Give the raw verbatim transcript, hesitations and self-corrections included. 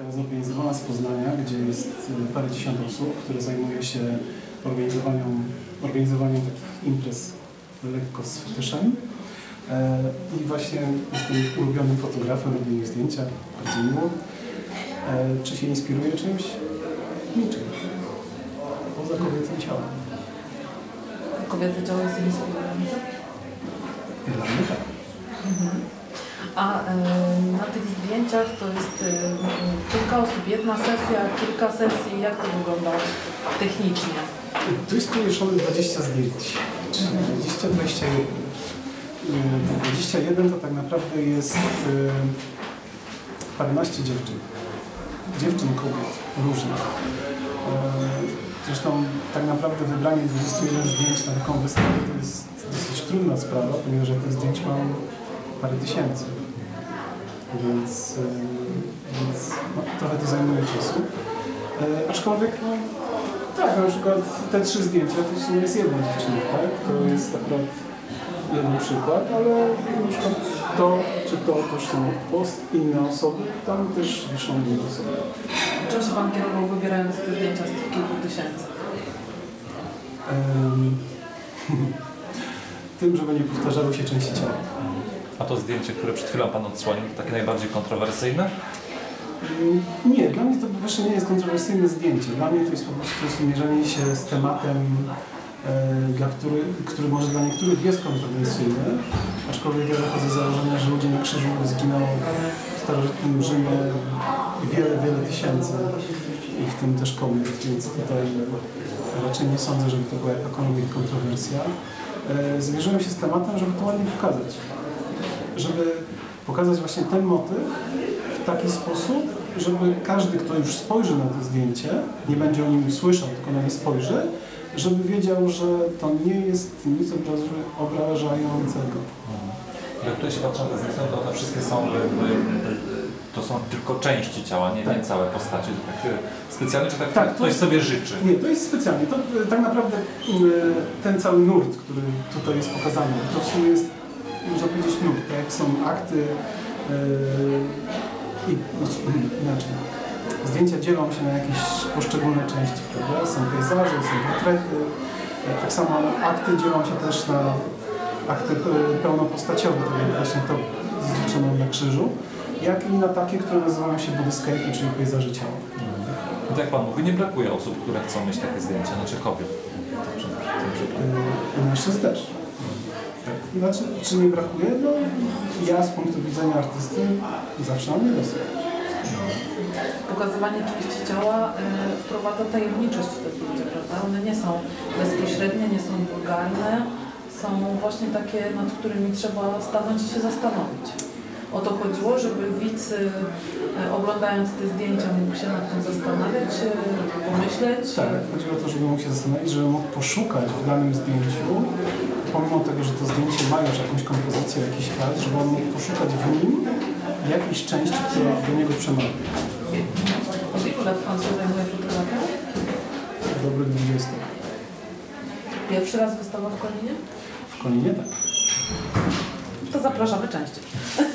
zorganizowana z Poznania, gdzie jest parędziesiąt osób, które zajmuje się organizowaniem, organizowaniem takich imprez lekko z fetyszem. I właśnie jestem ulubionym fotografem, robię zdjęcia, bardzo miło. Czy się inspiruje czymś? Niczym. Poza kobiecym ciałem. Kobiece ciało jest inspirujące? Dla mnie tak. Mhm. A y, na tych zdjęciach to jest y, kilka osób, jedna sesja, kilka sesji. Jak to wygląda technicznie? Tu jest pomieszczone dwadzieścia zdjęć, czyli dwadzieścia, dwadzieścia jeden. dwadzieścia jeden to tak naprawdę jest paręnaście dziewczyn. Dziewczyn, kobiet, różnych. Zresztą tak naprawdę wybranie dwudziestu jeden zdjęć na taką wystawę to jest dosyć trudna sprawa, ponieważ ja tych zdjęć mam parę tysięcy. Więc, więc no, trochę to zajmuje czasu. Aczkolwiek, no, tak, na przykład te trzy zdjęcia to w sumie jest jedna dziewczyna, tak? To jest akurat jeden przykład, ale na przykład to, czy to też są post inne osoby, tam też wiszą inne osoby. Czym się Pan kierował, wybierając te zdjęcia z tych kilku tysięcy? Um, tym, żeby nie powtarzały się części ciała. A to zdjęcie, które przed chwilą Pan odsłonił, to takie najbardziej kontrowersyjne? Nie, dla mnie to właśnie nie jest kontrowersyjne zdjęcie. Dla mnie to jest po prostu mierzenie się z tematem, e, dla który, który może dla niektórych jest kontrowersyjny, aczkolwiek ja wychodzę z założenia, że ludzie na krzyżu zginęło w starożytnym Rzymie wiele, wiele tysięcy i w tym też kobiet, więc tutaj raczej nie sądzę, żeby to była jakakolwiek kontrowersja. E, zmierzyłem się z tematem, żeby to ładnie pokazać. Żeby pokazać właśnie ten motyw w taki sposób, żeby każdy, kto już spojrzy na to zdjęcie, nie będzie o nim słyszał, tylko na nie spojrzy, żeby wiedział, że to nie jest nic obrażającego. Jak tutaj się patrzę na te zdjęcia, to one wszystkie są, to są tylko części ciała, nie, tak. nie całe postacie. To tak specjalnie, czy tak, tak ktoś to, sobie życzy? Nie, to jest specjalnie. To tak naprawdę ten cały nurt, który tutaj jest pokazany, to w sumie jest, można powiedzieć, nurt, tak jak są akty yy, i inaczej. Zdjęcia dzielą się na jakieś poszczególne części, prawda? Są pejzaże, są portrety. Tak samo akty dzielą się też na akty pełnopostaciowe, tak jak właśnie to z dziewczyną na krzyżu, jak i na takie, które nazywają się bodyscape, czyli pejzaże ciała. No tak jak Pan mówi, nie brakuje osób, które chcą mieć takie zdjęcia, znaczy kobiet. Mężczyzn też. Tak. Znaczy, czy nie brakuje? No, ja z punktu widzenia artysty zawsze mam niedosyt. Pokazywanie części ciała y, wprowadza tajemniczość w te zdjęcia, prawda? One nie są bezpośrednie, nie są wulgarne, są właśnie takie, nad którymi trzeba stanąć i się zastanowić. O to chodziło, żeby widz y, oglądając te zdjęcia mógł się nad tym zastanawiać, y, pomyśleć. Tak, chodziło o to, żeby mógł się zastanowić, żeby mógł poszukać w danym zdjęciu, pomimo tego, że to zdjęcie ma już jakąś kompozycję, jakiś klas, żeby on mógł poszukać w nim jakiejś części, która do niego przemawia. Od ilu lat Pan się zajmuje fotografią? Dobrych dwudziestu. Pierwszy raz wystawa w Koninie? W Koninie tak. To zapraszamy częściej.